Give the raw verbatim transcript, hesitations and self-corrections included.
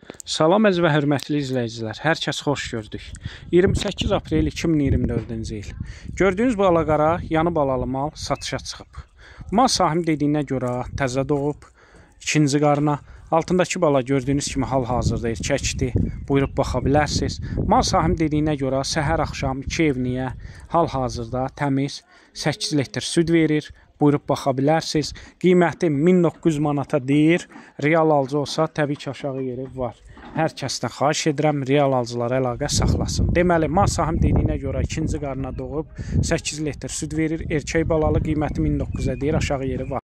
Salam əziz və hörmətli izləyicilər, hər kəs xoş gördük. iyirmi səkkiz aprel iki min iyirmi dördüncü il. Gördüyünüz balaqara yanı balalı mal satışa çıxıb. Mal sahibi dediyinə görə təzə doğub, ikinci qarına. Altındakı bala gördüyünüz kimi hal-hazırda erkəkdir. Buyurub baxa bilərsiniz. Mal sahibi dediyinə görə səhər axşam iki evniyə hal-hazırda təmiz səkkiz litr süd verir. Buyurub baxa bilərsiniz. Qiyməti min doqquz yüz manata deyir. Real alıcı olsa təbii ki aşağı yeri var. Hər kəsdən xahiş edirəm, real alıcılara əlaqə saxlasın. Deməli, mal sahibi dediyinə görə ikinci qarına doğub səkkiz litr süd verir. Erkək balalı qiyməti min doqquz yüzə deyir, aşağı yeri var.